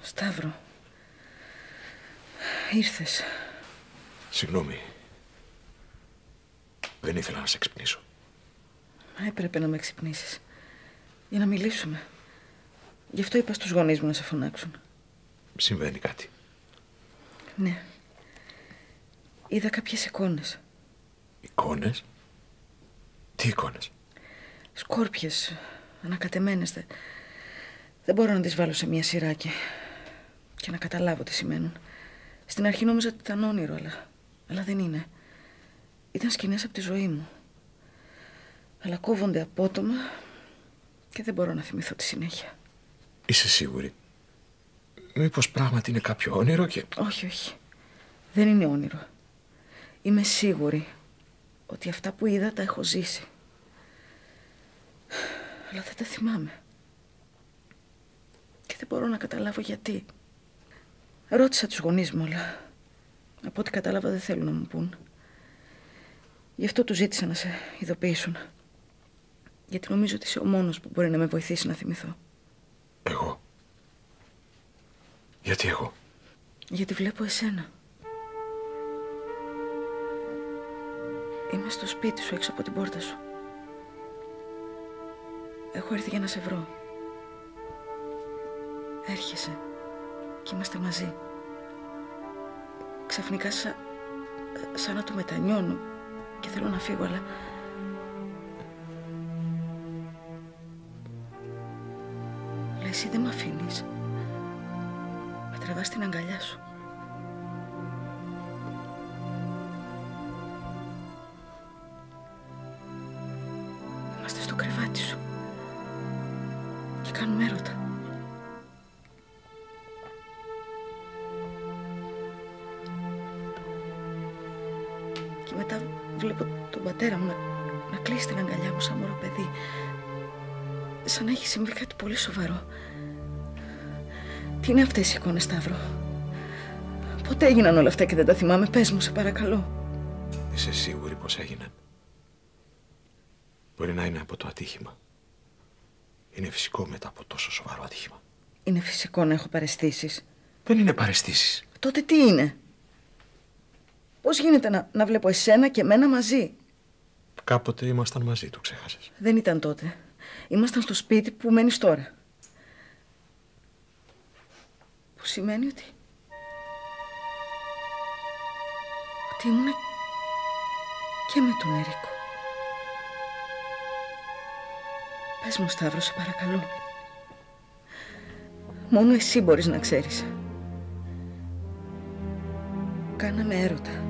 Σταύρο, ήρθες. Συγγνώμη. Δεν ήθελα να σε ξυπνήσω. Έπρεπε να με ξυπνήσεις. Για να μιλήσουμε. Γι' αυτό είπα στους γονείς μου να σε φωνάξουν. Συμβαίνει κάτι. Ναι. Είδα κάποιες εικόνες. Εικόνες? Τι εικόνες? Σκόρπιες, ανακατεμένες. Δεν μπορώ να τις βάλω σε μια σειρά και να καταλάβω τι σημαίνουν. Στην αρχή νόμιζα ότι ήταν όνειρο, αλλά δεν είναι. Ήταν σκηνές από τη ζωή μου. Αλλά κόβονται απότομα και δεν μπορώ να θυμηθώ τη συνέχεια. Είσαι σίγουρη? Μήπως πράγματι είναι κάποιο όνειρο και... Όχι, όχι. Δεν είναι όνειρο. Είμαι σίγουρη ότι αυτά που είδα τα έχω ζήσει. Αλλά δεν τα θυμάμαι. Και δεν μπορώ να καταλάβω γιατί. Ρώτησα τους γονείς μου, αλλά από ό,τι κατάλαβα δεν θέλουν να μου πούν. Γι' αυτό τους ζήτησα να σε ειδοποιήσουν. Γιατί νομίζω ότι είσαι ο μόνος που μπορεί να με βοηθήσει να θυμηθώ. Εγώ? Γιατί εγώ? Γιατί βλέπω εσένα. Είμαι στο σπίτι σου, έξω από την πόρτα σου. Έχω έρθει για να σε βρω. Έρχεσαι και είμαστε μαζί. Ξαφνικά σαν να το μετανιώνω και θέλω να φύγω, αλλά... Αλλά εσύ δεν μ' αφήνεις. Με τραβάς στην αγκαλιά σου. Είμαστε στο κρεβάτι σου και κάνουμε έρωτα. Και μετά βλέπω τον πατέρα μου να κλείσει την αγκαλιά μου σαν μωρό παιδί. Σαν να έχει συμβεί κάτι πολύ σοβαρό. Τι είναι αυτές οι εικόνες, Σταύρο? Πότε έγιναν όλα αυτά και δεν τα θυμάμαι? Πες μου, σε παρακαλώ. Είσαι σίγουρη πως έγιναν? Μπορεί να είναι από το ατύχημα. Είναι φυσικό μετά από τόσο σοβαρό ατύχημα. Είναι φυσικό να έχω παραισθήσεις? Δεν είναι παραισθήσεις. Τότε τι είναι? Πώς γίνεται να βλέπω εσένα και εμένα μαζί? Κάποτε ήμασταν μαζί, το ξέχασες? Δεν ήταν τότε. Ήμασταν στο σπίτι που μένεις τώρα. Που σημαίνει ότι ήμουν και με τον Ερίκο. Πες μου, Σταύρο, σε παρακαλώ. Μόνο εσύ μπορείς να ξέρεις. Κάναμε έρωτα.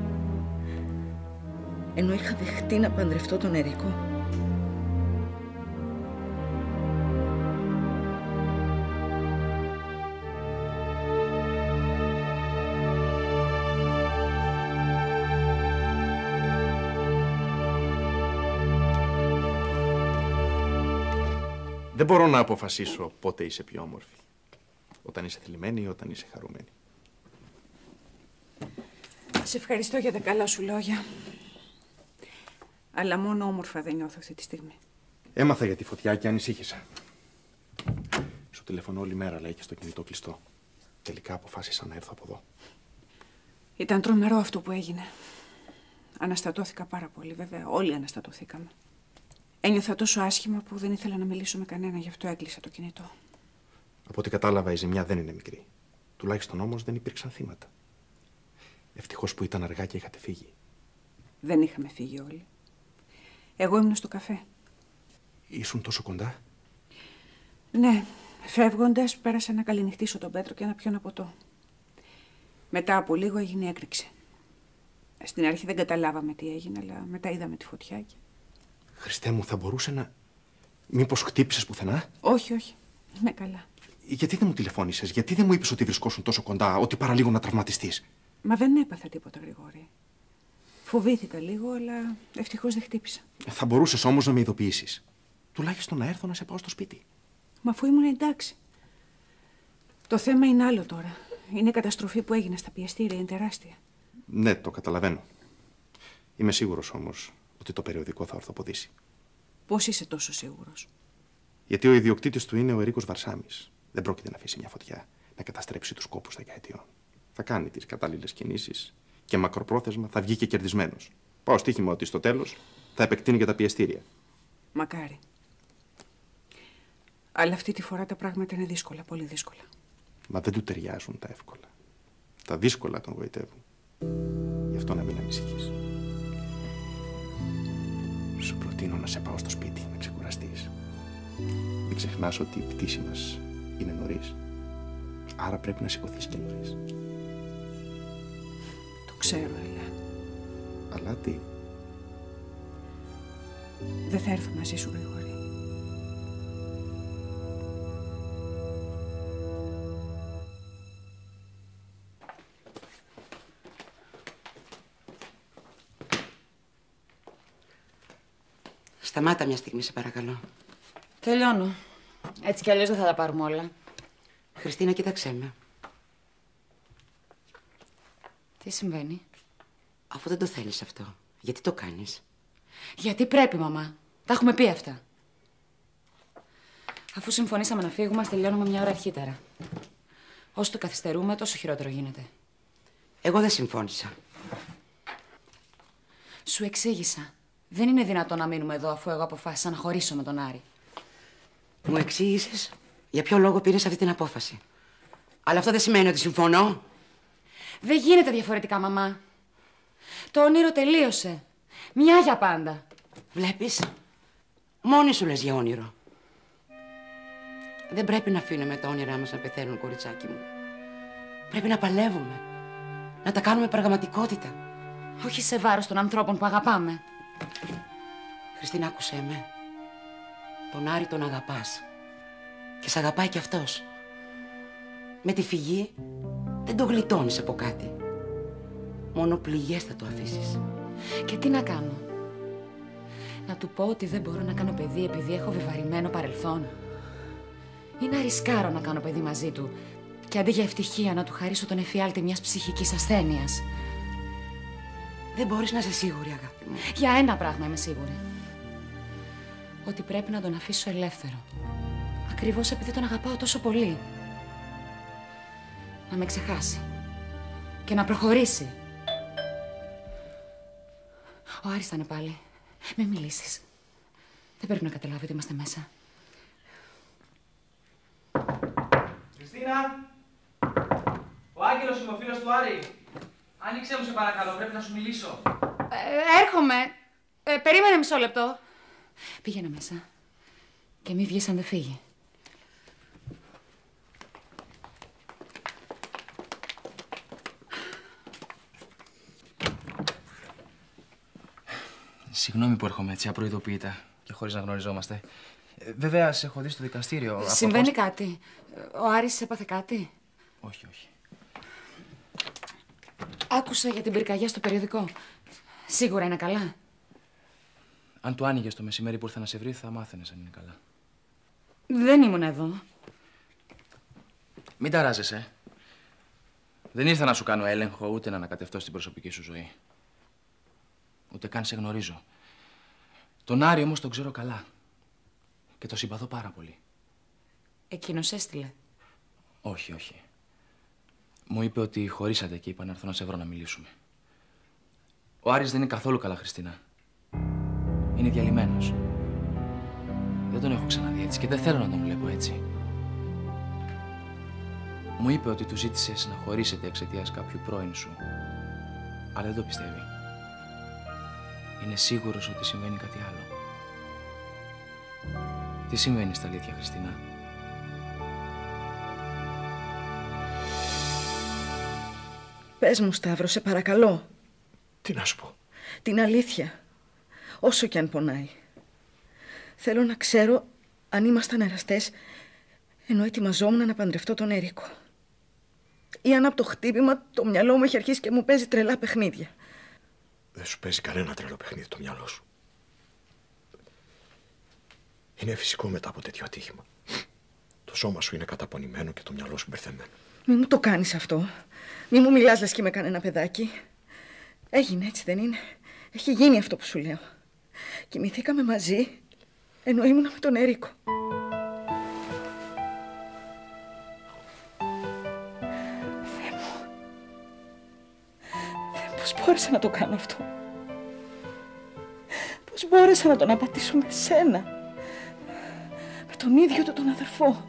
Ενώ είχα δεχτεί να παντρευτώ τον Ερίκο. Δεν μπορώ να αποφασίσω πότε είσαι πιο όμορφη. Όταν είσαι θλιμμένη ή όταν είσαι χαρούμενη. Σε ευχαριστώ για τα καλά σου λόγια. Αλλά μόνο όμορφα δεν νιώθω αυτή τη στιγμή. Έμαθα για τη φωτιά και ανησύχησα. Σου τηλεφωνώ όλη μέρα, αλλά είχες το κινητό κλειστό. Τελικά αποφάσισα να έρθω από εδώ. Ήταν τρομερό αυτό που έγινε. Αναστατώθηκα πάρα πολύ, βέβαια. Όλοι αναστατωθήκαμε. Ένιωθα τόσο άσχημα που δεν ήθελα να μιλήσω με κανένα, γι' αυτό έκλεισα το κινητό. Από ό,τι κατάλαβα, η ζημιά δεν είναι μικρή. Τουλάχιστον όμως δεν υπήρξαν θύματα. Ευτυχώς που ήταν αργά και είχατε φύγει. Δεν είχαμε φύγει όλοι. Εγώ ήμουν στο καφέ. Ήσουν τόσο κοντά? Ναι, φεύγοντας πέρασα να καληνυχτήσω τον Πέτρο και να πιω ένα ποτό. Μετά από λίγο έγινε έκρηξη. Στην αρχή δεν καταλάβαμε τι έγινε, αλλά μετά είδαμε τη φωτιά και... Χριστέ μου, θα μπορούσε να... Μήπως χτύπησες πουθενά? Όχι, όχι. Είμαι καλά. Γιατί δεν μου τηλεφώνησες, γιατί δεν μου είπες ότι βρισκόσουν τόσο κοντά, ότι παραλίγο να τραυματιστείς? Μα δεν έπαθα τίποτα, Γρηγόρη. Φοβήθηκα λίγο, αλλά ευτυχώς δεν χτύπησα. Θα μπορούσες όμως να με ειδοποιήσεις. Τουλάχιστον να έρθω να σε πάω στο σπίτι. Μα αφού ήμουν εντάξει. Το θέμα είναι άλλο τώρα. Είναι η καταστροφή που έγινε στα πιεστήρια, είναι τεράστια. Ναι, το καταλαβαίνω. Είμαι σίγουρος όμως ότι το περιοδικό θα ορθοποδήσει. Πώς είσαι τόσο σίγουρος? Γιατί ο ιδιοκτήτης του είναι ο Ερίκος Βαρσάμης. Δεν πρόκειται να αφήσει μια φωτιά. να καταστρέψει τους κόπους δεκαετιών. Θα κάνει τις κατάλληλες κινήσεις και μακροπρόθεσμα θα βγει και κερδισμένος. Πάω στοίχημα ότι στο τέλος θα επεκτείνει και τα πιεστήρια. Μακάρι. Αλλά αυτή τη φορά τα πράγματα είναι δύσκολα, πολύ δύσκολα. Μα δεν του ταιριάζουν τα εύκολα. Τα δύσκολα τον γοητεύουν. Γι' αυτό να μην ανησυχείς. Σου προτείνω να σε πάω στο σπίτι, να ξεκουραστείς. Μην ξεχνάς ότι η πτήση μας είναι νωρίς. Άρα πρέπει να σηκωθείς και νωρίς. Το ξέρω, Έλα. Αλλά τι? Δεν θα έρθω μαζί σου, Γρηγόρη. Σταμάτα μια στιγμή, σε παρακαλώ. Τελειώνω. Έτσι κι αλλιώς δεν θα τα πάρουμε όλα. Χριστίνα, κοίταξέ με. Τι συμβαίνει? Αφού δεν το θέλεις αυτό, γιατί το κάνεις? Γιατί πρέπει, μαμά. Τα έχουμε πει αυτά. Αφού συμφωνήσαμε να φύγουμε, ας τελειώνουμε μια ώρα αρχίτερα. Όσο το καθυστερούμε, τόσο χειρότερο γίνεται. Εγώ δεν συμφώνησα. Σου εξήγησα. Δεν είναι δυνατόν να μείνουμε εδώ αφού εγώ αποφάσισα να χωρίσω με τον Άρη. Μου εξήγησες για ποιο λόγο πήρες αυτή την απόφαση. Αλλά αυτό δεν σημαίνει ότι συμφωνώ. Δεν γίνεται διαφορετικά, μαμά. Το όνειρο τελείωσε. Μια για πάντα. Βλέπεις, μόνη σου λες για όνειρο. Δεν πρέπει να αφήνουμε τα όνειρά μας να πεθαίνουν, κοριτσάκι μου. Πρέπει να παλεύουμε. Να τα κάνουμε πραγματικότητα. Όχι σε βάρος των ανθρώπων που αγαπάμε. Χριστίνα, άκουσέ με. Τον Άρη τον αγαπάς. Και σ' αγαπάει κι αυτός. Με τη φυγή δεν το γλιτώνεις από κάτι. Μόνο πληγές θα το αφήσεις. Και τι να κάνω? Να του πω ότι δεν μπορώ να κάνω παιδί επειδή έχω βεβαρημένο παρελθόν? Ή να ρισκάρω να κάνω παιδί μαζί του και αντί για ευτυχία να του χαρίσω τον εφιάλτη μιας ψυχικής ασθένειας? Δεν μπορείς να είσαι σίγουρη, αγάπη μου. Για ένα πράγμα είμαι σίγουρη. Ότι πρέπει να τον αφήσω ελεύθερο. Ακριβώς επειδή τον αγαπάω τόσο πολύ. Να με ξεχάσει. Και να προχωρήσει. Ο Άρης θα είναι πάλι. Μην μιλήσεις. Δεν πρέπει να καταλάβει ότι είμαστε μέσα. Χριστίνα! Ο Άγγελος είμαι, ο φίλος του Άρη. Άνοιξέ μου, σε παρακαλώ, πρέπει να σου μιλήσω. Έρχομαι. Περίμενε μισό λεπτό. Πήγαινε μέσα. Και μη βγεις αν δεν φύγει. Συγγνώμη που έρχομαι έτσι απροειδοποιητά και χωρίς να γνωριζόμαστε. Βέβαια, σε έχω δει στο δικαστήριο. Συμβαίνει κάτι? Ο Άρης έπαθε κάτι? Όχι, όχι. Άκουσα για την πυρκαγιά στο περιοδικό. Σίγουρα είναι καλά? Αν του άνοιγες το μεσημέρι που ήρθα να σε βρει, θα μάθαινες αν είναι καλά. Δεν ήμουν εδώ. Μην ταράζεσαι. Δεν ήρθα να σου κάνω έλεγχο, ούτε να ανακατευτώ στην προσωπική σου ζωή. Ούτε καν σε γνωρίζω. Τον Άρη όμως τον ξέρω καλά. Και το συμπαθώ πάρα πολύ. Εκείνος έστειλε? Όχι, όχι. Μου είπε ότι χωρίσατε και είπα να έρθω να σε βρω να μιλήσουμε. Ο Άρης δεν είναι καθόλου καλά, Χριστίνα. Είναι διαλυμένος. Δεν τον έχω ξαναδεί έτσι και δεν θέλω να τον βλέπω έτσι. Μου είπε ότι του ζήτησες να χωρίσετε εξαιτίας κάποιου πρώην σου. Αλλά δεν το πιστεύει. Είναι σίγουρος ότι συμβαίνει κάτι άλλο. Τι συμβαίνει στα αλήθεια, Χριστίνα? Πες μου, Σταύρο, σε παρακαλώ. Τι να σου πω? Την αλήθεια. Όσο κι αν πονάει. Θέλω να ξέρω αν ήμασταν εραστές ενώ ετοιμαζόμουν να παντρευτώ τον Έρικο. Ή αν από το χτύπημα το μυαλό μου έχει αρχίσει και μου παίζει τρελά παιχνίδια. Δεν σου παίζει κανένα τρελό παιχνίδι το μυαλό σου. Είναι φυσικό μετά από τέτοιο ατύχημα. Το σώμα σου είναι καταπονημένο και το μυαλό σου μπερδεμένο. Μη μου το κάνεις αυτό. Μη μου μιλάς λες και με κανένα παιδάκι. Έγινε, έτσι δεν είναι? Έχει γίνει αυτό που σου λέω. Κοιμηθήκαμε μαζί ενώ ήμουνα με τον Έρικο. Πώς μπόρεσα να το κάνω αυτό? Πώς μπόρεσα να τον απατήσω με σένα, με τον ίδιο του τον αδερφό,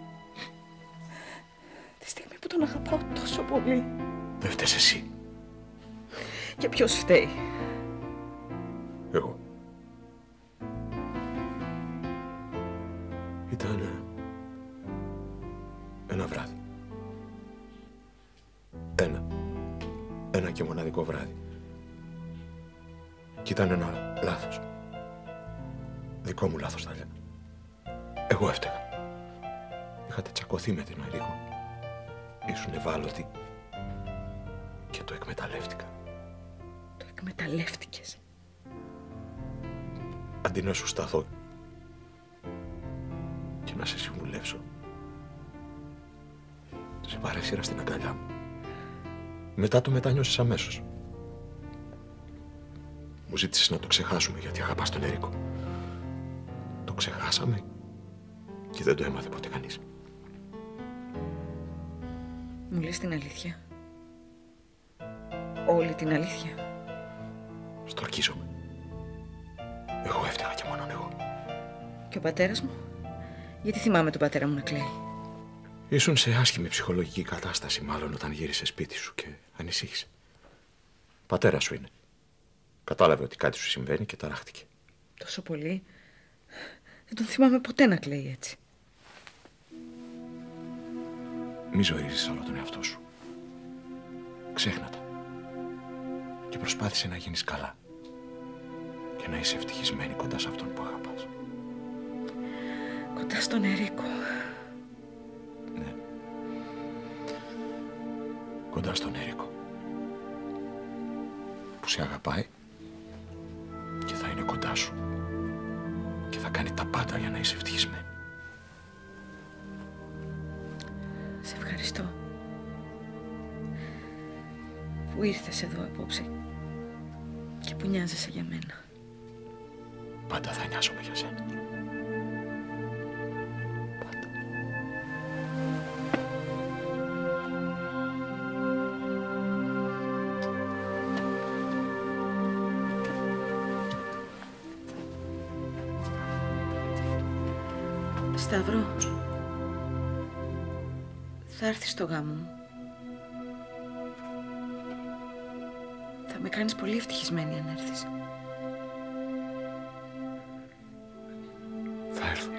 τη στιγμή που τον αγαπάω τόσο πολύ? Δεν φταίς εσύ. Και ποιος φταίει? Εγώ. Ήταν ένα βράδυ. Ένα και μοναδικό βράδυ. Και ήταν ένα λάθος. Δικό μου λάθος θα λέγα. Εγώ έφταιγα. Είχατε τσακωθεί με την Ερίκο. Ήσουν ευάλωτοι. Και το εκμεταλλεύτηκα. Το εκμεταλλεύτηκες? Αντί να σου σταθώ και να σε συμβουλεύσω, σε παρέσυρα στην αγκαλιά μου. Μετά το μετάνιωσες αμέσως. Μου ζήτησες να το ξεχάσουμε γιατί αγαπάς τον Ερίκο. Το ξεχάσαμε και δεν το έμαθε ποτέ κανείς. Μου λες την αλήθεια? Όλη την αλήθεια? Στορκίζομαι. Εγώ έφταιγα και μόνον εγώ. Και ο πατέρας μου? Γιατί θυμάμαι τον πατέρα μου να κλαίει. Ήσουν σε άσχημη ψυχολογική κατάσταση μάλλον όταν γύρισε σπίτι σου και ανησύχησε. Πατέρα σου είναι. Κατάλαβε ότι κάτι σου συμβαίνει και ταράχτηκε. Τόσο πολύ? Δεν τον θυμάμαι ποτέ να κλαίει έτσι. Μη ζορίζεις άλλο τον εαυτό σου. Ξέχνα τα. Και προσπάθησε να γίνεις καλά. Και να είσαι ευτυχισμένη κοντά σε αυτόν που αγαπάς. Κοντά στον Ερίκο. Ναι. Κοντά στον Ερίκο. Που σε αγαπάει και θα είναι κοντά σου. Και θα κάνει τα πάντα για να είσαι ευτυχισμένη. Σε ευχαριστώ που ήρθες εδώ απόψε και που νοιάζεσαι για μένα. Πάντα θα νοιάζομαι για σένα. Πάντα. Σταύρο, θα έρθεις στο γάμο μου. Θα με κάνεις πολύ ευτυχισμένη αν έρθεις. Θα έρθω.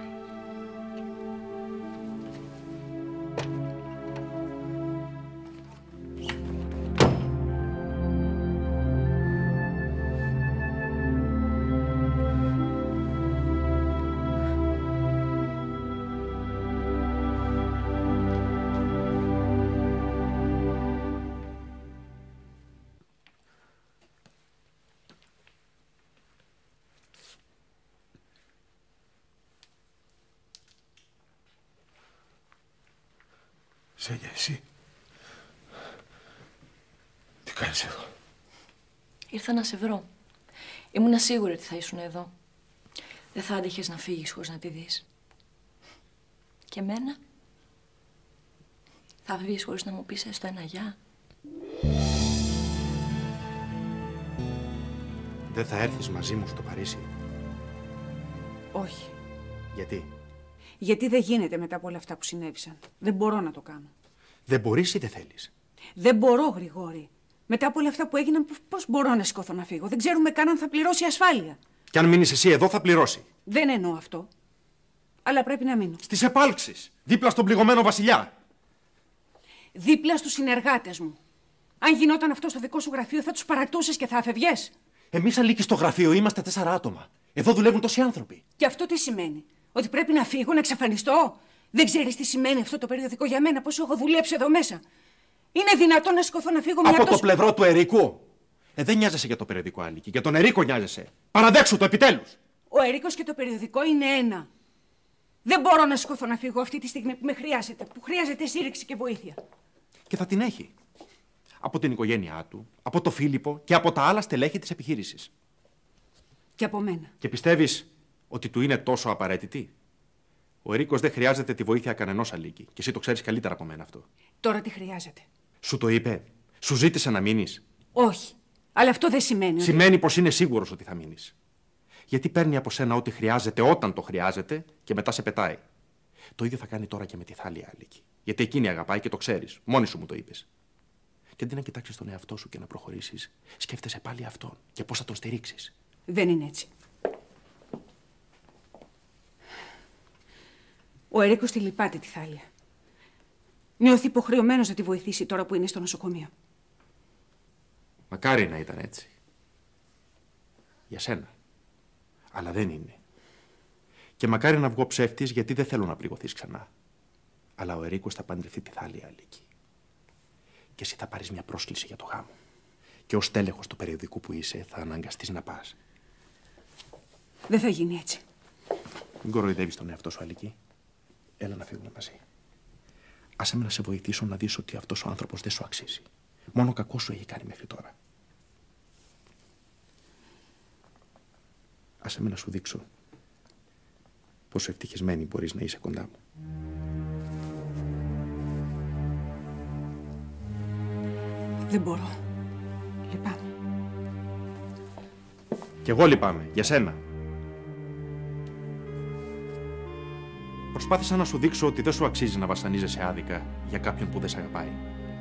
Ζέγια, εσύ. Τι κάνεις εδώ? Ήρθα να σε βρω. Ήμουν σίγουρη ότι θα ήσουν εδώ. Δεν θα άντεχες να φύγεις χωρίς να τη δεις. Και εμένα? Θα βγεις χωρίς να μου πεις έστω ένα γεια? Δεν θα έρθεις μαζί μου στο Παρίσι? Όχι. Γιατί? Γιατί δεν γίνεται μετά από όλα αυτά που συνέβησαν. Δεν μπορώ να το κάνω. Δεν μπορείς ή δεν θέλεις? Δεν μπορώ, Γρηγόρη. Μετά από όλα αυτά που έγιναν, πώς μπορώ να σηκώθω να φύγω? Δεν ξέρουμε καν αν θα πληρώσει η ασφάλεια. Κι αν μείνεις εσύ εδώ θα πληρώσει. Δεν εννοώ αυτό. Αλλά πρέπει να μείνω. Στις επάλξεις, δίπλα στον πληγωμένο βασιλιά. Δίπλα στους συνεργάτες μου. Αν γινόταν αυτό στο δικό σου γραφείο, θα τους παρατούσες και θα αφευγές. Εμείς αλίκη στο γραφείο είμαστε 4 άτομα. Εδώ δουλεύουν τόσοι άνθρωποι. Και αυτό τι σημαίνει? Ότι πρέπει να φύγω, να εξαφανιστώ? Δεν ξέρεις τι σημαίνει αυτό το περιοδικό για μένα, πώς έχω δουλέψει εδώ μέσα? Είναι δυνατόν να σηκωθώ να φύγω μια από το πλευρό του Ερίκου? Δεν νοιάζεσαι για το περιοδικό, Αλίκη. Για τον Ερίκο νοιάζεσαι. Παραδέξου το επιτέλους. Ο Ερίκος και το περιοδικό είναι ένα. Δεν μπορώ να σηκωθώ να φύγω αυτή τη στιγμή που με χρειάζεται, που χρειάζεται στήριξη και βοήθεια. Και θα την έχει. Από την οικογένειά του, από το Φίλιππο και από τα άλλα στελέχη της επιχείρησης. Και από μένα. Και πιστεύεις ότι του είναι τόσο απαραίτητη? Ο Ερίκος δεν χρειάζεται τη βοήθεια κανενός, Αλίκη. Και εσύ το ξέρεις καλύτερα από μένα αυτό. Τώρα τι χρειάζεται? Σου το είπε? Σου ζήτησε να μείνεις? Όχι. Αλλά αυτό δεν σημαίνει ότι... Σημαίνει πως είναι σίγουρος ότι θα μείνεις. Γιατί παίρνει από σένα ό,τι χρειάζεται όταν το χρειάζεται και μετά σε πετάει. Το ίδιο θα κάνει τώρα και με τη Θάλια, Αλίκη. Γιατί εκείνη αγαπάει και το ξέρεις. Μόνη σου μου το είπες. Και αντί να κοιτάξεις τον εαυτό σου και να προχωρήσεις, σκέφτεσαι πάλι αυτόν και πώς θα τον στηρίξεις. Δεν είναι έτσι. Ο Ερίκος τη λυπάται τη Θάλια. Νιώθει υποχρεωμένος να τη βοηθήσει τώρα που είναι στο νοσοκομείο. Μακάρι να ήταν έτσι. Για σένα. Αλλά δεν είναι. Και μακάρι να βγω ψεύτης, γιατί δεν θέλω να πληγωθείς ξανά. Αλλά ο Ερίκος θα παντρευτεί τη Θάλια, Αλίκη. Και εσύ θα πάρεις μια πρόσκληση για το γάμο. Και ως τέλεχος του περιοδικού που είσαι, θα αναγκαστείς να πας. Δεν θα γίνει έτσι. Μην κοροϊδεύεις τον εαυτό σου, Αλίκη. Έλα να φύγουμε μαζί. Άσε με να σε βοηθήσω να δεις ότι αυτός ο άνθρωπος δεν σου αξίζει. Μόνο κακό σου έχει κάνει μέχρι τώρα. Άσε με να σου δείξω πόσο ευτυχισμένη μπορείς να είσαι κοντά μου. Δεν μπορώ. Λυπάμαι. Κι εγώ λυπάμαι. Για σένα. Προσπάθησα να σου δείξω ότι δεν σου αξίζει να βασανίζεσαι άδικα για κάποιον που δεν σε αγαπάει.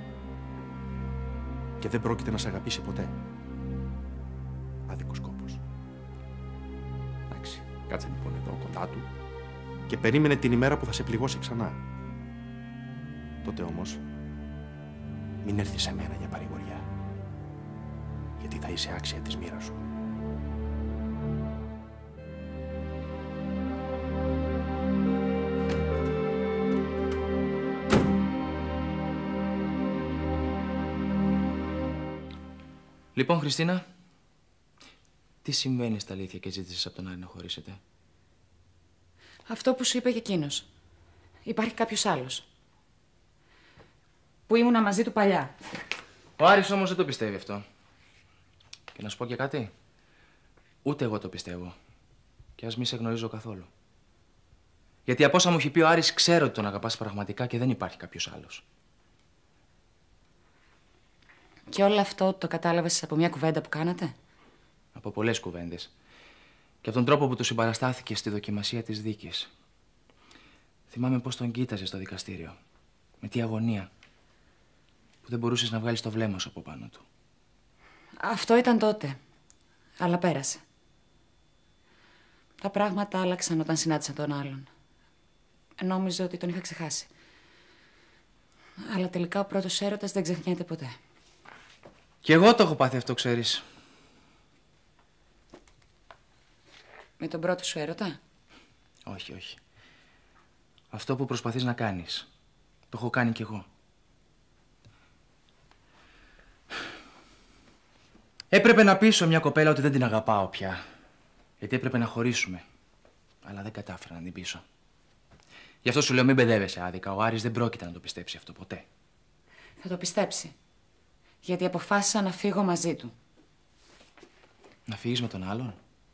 Και δεν πρόκειται να σε αγαπήσει ποτέ. Άδικος κόπος. Εντάξει, κάτσε λοιπόν εδώ κοντά του και περίμενε την ημέρα που θα σε πληγώσει ξανά. Τότε όμως, μην έρθεις σε μένα για παρηγοριά. Γιατί θα είσαι άξια της μοίρας σου. Λοιπόν, Χριστίνα, τι συμβαίνει στα αλήθεια και ζήτησες από τον Άρη να χωρίσετε? Αυτό που σου είπε και εκείνος. Υπάρχει κάποιος άλλος. Που ήμουνα μαζί του παλιά. Ο Άρης όμως δεν το πιστεύει αυτό. Και να σου πω και κάτι. Ούτε εγώ το πιστεύω. Και ας μη σε γνωρίζω καθόλου. Γιατί από όσα μου έχει πει ο Άρης, ξέρω ότι τον αγαπάς πραγματικά και δεν υπάρχει κάποιος άλλος. Και όλο αυτό το κατάλαβες από μια κουβέντα που κάνατε? Από πολλές κουβέντες. Και από τον τρόπο που του συμπαραστάθηκε στη δοκιμασία της δίκης. Θυμάμαι πώς τον κοίταζε στο δικαστήριο. Με τι αγωνία. Που δεν μπορούσες να βγάλεις το βλέμμα σου από πάνω του. Αυτό ήταν τότε. Αλλά πέρασε. Τα πράγματα άλλαξαν όταν συνάντησα τον άλλον. Νόμιζα ότι τον είχα ξεχάσει. Αλλά τελικά ο πρώτος έρωτας δεν ξεχνιέται ποτέ. Κι εγώ το έχω πάθει αυτό, ξέρεις. Με τον πρώτο σου έρωτα? Όχι, όχι. Αυτό που προσπαθείς να κάνεις. Το έχω κάνει κι εγώ. Έπρεπε να πείσω μια κοπέλα ότι δεν την αγαπάω πια. Γιατί έπρεπε να χωρίσουμε. Αλλά δεν κατάφερα να την πείσω. Γι' αυτό σου λέω μην μπεδεύεσαι άδικα. Ο Άρης δεν πρόκειται να το πιστέψει αυτό ποτέ. Θα το πιστέψει. Γιατί αποφάσισα να φύγω μαζί του. Να φύγεις με τον άλλον?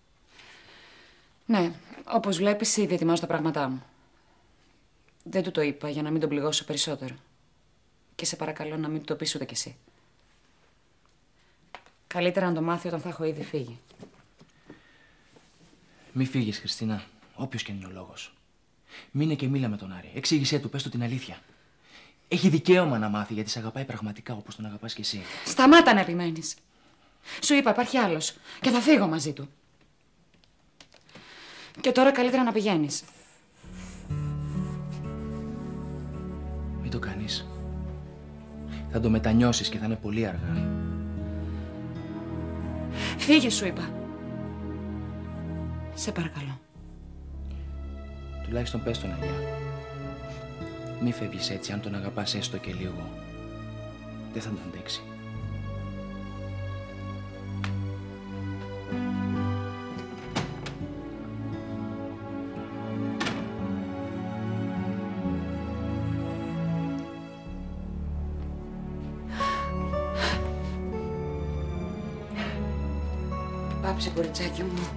Ναι, όπως βλέπεις ήδη ετοιμάζω τα πράγματά μου. Δεν του το είπα για να μην τον πληγώσω περισσότερο. Και σε παρακαλώ να μην του το πεις ούτε κι εσύ. Καλύτερα να το μάθει όταν θα έχω ήδη φύγει. Μη φύγεις, Χριστίνα, όποιος και είναι ο λόγος. Μείνε και μίλα με τον Άρη. Εξήγησέ του, πες του την αλήθεια. Έχει δικαίωμα να μάθει γιατί σε αγαπάει πραγματικά όπως τον αγαπάς κι εσύ. Σταμάτα να επιμένεις. Σου είπα, υπάρχει άλλος. Και θα φύγω μαζί του. Και τώρα καλύτερα να πηγαίνεις. Μην το κάνεις. Θα το μετανιώσεις και θα είναι πολύ αργά. Φύγε, σου είπα. Σε παρακαλώ. Τουλάχιστον πες τον Αγιά. Μη φεύγεις έτσι, αν τον αγαπάς έστω και λίγο. Δεν θα τον αντέξει. Πάψε, κοριτσάκι μου.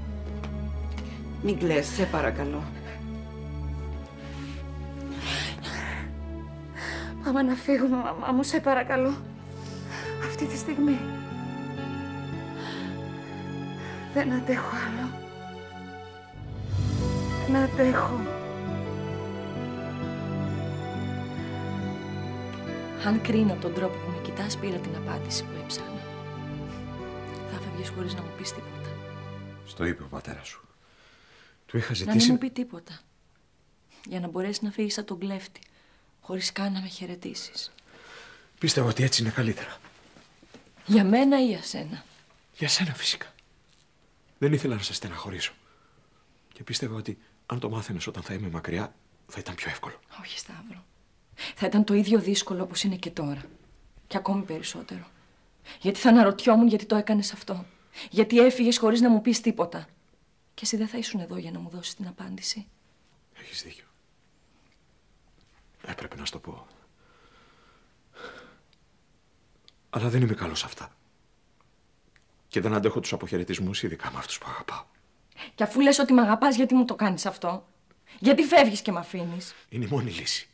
Μην κλαις, σε παρακαλώ. Πάμε να φύγουμε, μαμά μου, σε παρακαλώ. Αυτή τη στιγμή. Δεν αντέχω άλλο. Δεν αντέχω. Αν κρίνω από τον τρόπο που με κοιτάς, πήρα την απάντηση που έψαχνα. Θα φεύγεις χωρίς να μου πεις τίποτα. Στο είπε ο πατέρας σου. Του είχα Να ζητήσει... μην μου πει τίποτα. Για να μπορέσει να φύγεις από τον κλέφτη, χωρίς καν να με χαιρετήσεις. Πίστευα ότι έτσι είναι καλύτερα. Για μένα ή για σένα? Για σένα φυσικά. Δεν ήθελα να σε στεναχωρήσω. Και πίστευα ότι αν το μάθαινες όταν θα είμαι μακριά, θα ήταν πιο εύκολο. Όχι, Σταύρο. Θα ήταν το ίδιο δύσκολο όπως είναι και τώρα. Και ακόμη περισσότερο. Γιατί θα αναρωτιόμουν γιατί το έκανες αυτό. Γιατί έφυγες χωρίς να μου πεις τίποτα. Και εσύ δεν θα ήσουν εδώ για να μου δώσεις την απάντηση. Έχεις δίκιο. Έπρεπε να σου το πω. Αλλά δεν είμαι καλός σε αυτά. Και δεν αντέχω τους αποχαιρετισμούς, ειδικά με αυτούς που αγαπάω. Και αφού λες ότι με αγαπάς, γιατί μου το κάνεις αυτό? Γιατί φεύγεις και με αφήνεις? Είναι η μόνη λύση.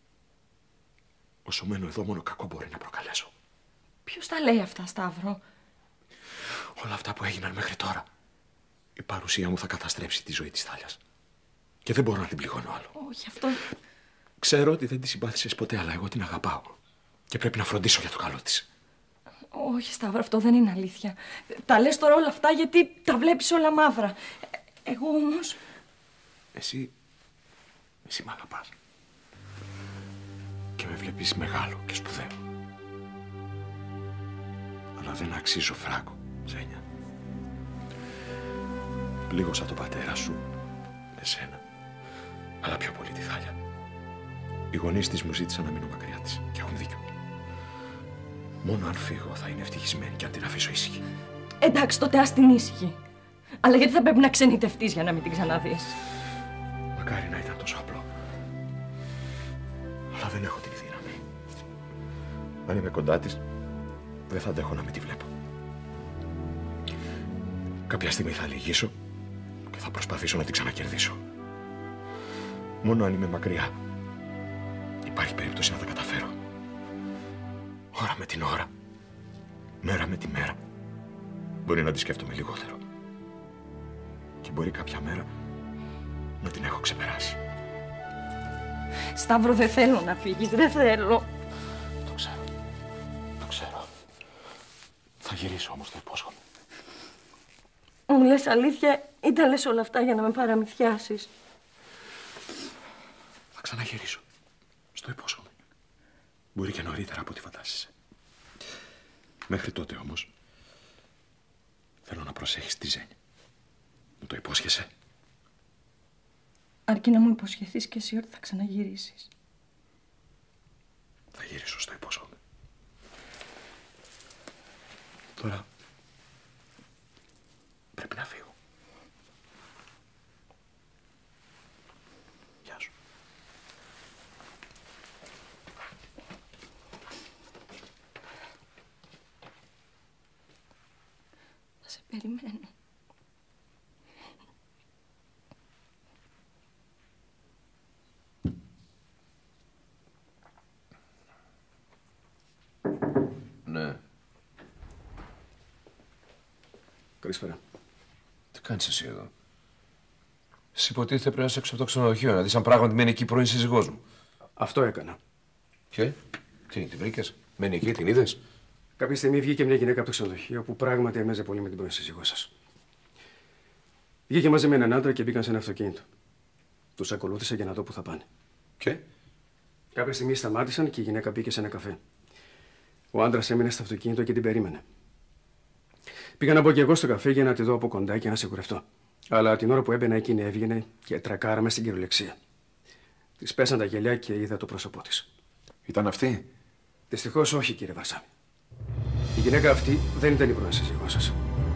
Όσο μένω εδώ, μόνο κακό μπορεί να προκαλέσω. Ποιος τα λέει αυτά, Σταύρο? Όλα αυτά που έγιναν μέχρι τώρα. Η παρουσία μου θα καταστρέψει τη ζωή της Θάλιας. Και δεν μπορώ να την πληγώνω άλλο. Όχι, αυτό... Ξέρω ότι δεν τη συμπάθησες ποτέ, αλλά εγώ την αγαπάω. Και πρέπει να φροντίσω για το καλό της. Όχι, Σταύρο, αυτό δεν είναι αλήθεια. Τα λες τώρα όλα αυτά γιατί τα βλέπεις όλα μαύρα. Εγώ όμως... Εσύ μ' αγαπάς. Και με βλέπεις μεγάλο και σπουδαίο. Αλλά δεν αξίζω φράγκο, Ζένια. Πλήγωσα τον πατέρα σου, εσένα, αλλά πιο πολύ τη Θάλια. Οι γονείς της μου ζήτησαν να μείνω μακριά της και έχουν δίκιο. Μόνο αν φύγω θα είναι ευτυχισμένη και αν την αφήσω ήσυχη. Εντάξει, τότε ας την ήσυχη. Αλλά γιατί θα πρέπει να ξενιτευτείς για να μην την ξαναδείς? Μακάρι να ήταν τόσο απλό. Αλλά δεν έχω την δύναμη. Αν είμαι κοντά της, δεν θα αντέχω να μην τη βλέπω. Κάποια στιγμή θα λυγίσω και θα προσπαθήσω να την ξανακερδίσω. Μόνο αν είμαι μακριά, υπάρχει περίπτωση να τα καταφέρω. Ώρα με την ώρα, μέρα με τη μέρα, μπορεί να τη σκέφτομαι λιγότερο. Και μπορεί κάποια μέρα να την έχω ξεπεράσει. Σταύρο, δεν θέλω να φύγεις, δεν θέλω. Το ξέρω. Το ξέρω. Θα γυρίσω όμως, το υπόσχομαι. Μου λες αλήθεια ή τα λες όλα αυτά για να με παραμυθιάσεις? Θα ξαναγυρίσω. Στο υπόσχομαι. Μπορεί και νωρίτερα από ό,τι φαντάζεσαι. Μέχρι τότε όμως, θέλω να προσέχεις τη Ζένη. Μου το υπόσχεσαι? Αρκεί να μου υποσχεθείς και εσύ ότι θα ξαναγυρίσεις. Θα γυρίσω, στο υπόσχομαι. Τώρα πρέπει να φύγω. Γεια σου. Θα σε περιμένω. Ναι. Καλησπέρα. Τι κάνεις εσύ εδώ? Εσύ υποτίθεται πρέπει να είσαι έξω από το ξενοδοχείο, να δεις αν πράγματι μένει εκεί η πρώην σύζυγός μου. Αυτό έκανα. Και, τι, την βρήκες? Μένει εκεί, την είδες? Κάποια στιγμή βγήκε μια γυναίκα από το ξενοδοχείο που πράγματι έμαιζε πολύ με την πρώην σύζυγό σας. Βγήκε μαζί με έναν άντρα και μπήκαν σε ένα αυτοκίνητο. Τους ακολούθησε για να δω πού θα πάνε. Και? Κάποια στιγμή σταμάτησαν και η γυναίκα μπήκε σε ένα καφέ. Ο άντρας έμεινε στο αυτοκίνητο και την περίμενε. Πήγα να μπω και εγώ στο καφέ για να τη δω από κοντά και να σιγουρευτώ. Αλλά την ώρα που έμπαινα εκείνη έβγαινε και τρακάραμε στην κυριολεξία. Της πέσαν τα γυαλιά και είδα το πρόσωπό της. Ήταν αυτή? Δυστυχώς όχι, κύριε Βαρσάμι. Η γυναίκα αυτή δεν ήταν η πρώην σύζυγός σας.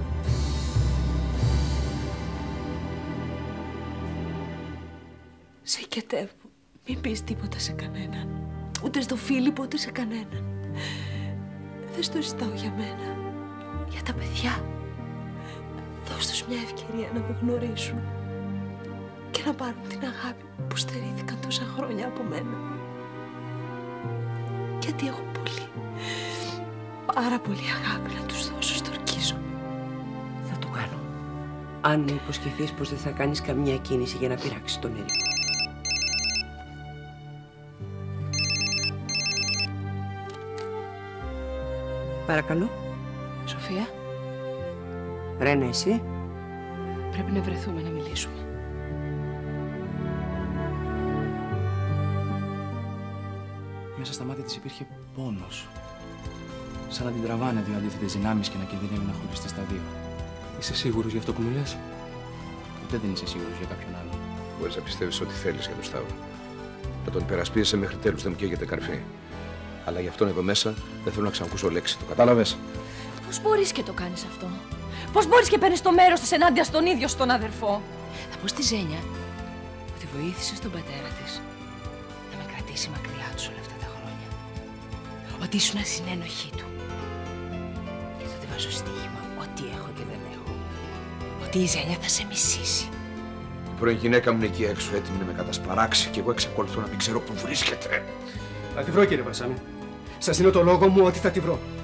Σε οικετεύω. Μην πεις τίποτα σε κανέναν. Ούτε στο Φίλιππο, ούτε σε κανέναν. Δεν στο ζητάω για μένα. Για τα παιδιά. Δώσ' τους μια ευκαιρία να με γνωρίσουν. Και να πάρουν την αγάπη που στερήθηκαν τόσα χρόνια από μένα. Γιατί έχω πολύ, πάρα πολύ αγάπη να τους δώσω, στορκίζομαι. Θα το κάνω. Αν μου υποσχεθείς πως δεν θα κάνεις καμία κίνηση για να πειράξεις τον Ερίκο. Παρακαλώ. Σοφία. Ρένα, εσύ. Πρέπει να βρεθούμε να μιλήσουμε. Μέσα στα μάτια της υπήρχε πόνος. Σαν να την τραβάνε δύο αντίθετες δυνάμεις και να κινδυνεύει να χωριστεί στα δύο. Είσαι σίγουρος για αυτό που μου λες? Ποτέ δεν είσαι σίγουρος για κάποιον άλλον. Μπορείς να πιστεύεις ό,τι θέλεις για τον Σταύρο. Να τον υπερασπίζεσαι μέχρι τέλους, δεν μου καίγεται καρφί. Αλλά για αυτόν εδώ μέσα δεν θέλω να ξανακούσω λέξη. Το κατάλαβες? Πώς μπορείς και το κάνεις αυτό? Πώς μπορείς και παίρνεις το μέρος της ενάντια στον ίδιο στον αδερφό? Θα πω στη Ζένια ότι βοήθησες τον πατέρα της να με κρατήσει μακριά τους όλα αυτά τα χρόνια. Ότι ήσουν ασυνένοχή του. Και θα τη βάζω στοίχημα ό,τι έχω και δεν έχω. Ότι η Ζένια θα σε μισήσει. Η πρώην γυναίκα μου είναι εκεί έξω, έτοιμη να με κατασπαράξει και εγώ εξακολουθώ να μην ξέρω πού βρίσκεται. Θα τη βρω, κύριε Βασάνη. Σας δίνω το λόγο μου ότι θα τη βρω.